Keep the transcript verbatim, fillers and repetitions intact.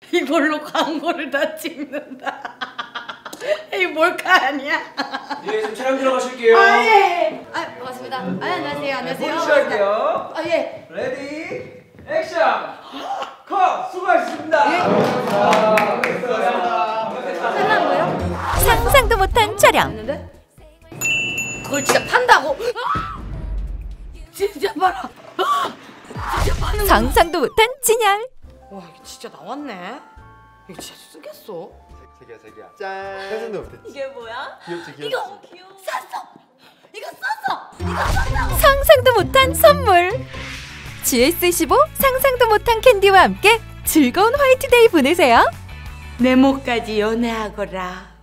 이걸로 광고를 다 찍는다. 이 몰카 아니야? 예, 좀 촬영 들어가실게요. 아, 예. 아, 반갑습니다. 아, 안녕하세요. 안녕하세요. 네, 시작할게요. 아, 예. 레디, 액션! 컷! 수고하셨습니다. 예. 감사합니다. 끝난 거예요? 상상도 못한 촬영. 했는데? 그걸 진짜 판다고? 아! 진짜 봐라. 아! 진짜 파는 거. 상상도 못한 진열. 와, 이게 진짜 나왔네. 이거 진짜 쓰겠어? 자기야 자기야 짠. 상상도 못했지. 이게 뭐야? 귀엽지 귀엽지. 이거 귀여워. 샀어. 이거 샀어. 이거 샀다고. 상상도 못한 선물. 지에스 십오 상상도 못한 캔디와 함께 즐거운 화이트데이 보내세요. 네모까지 연애하거라.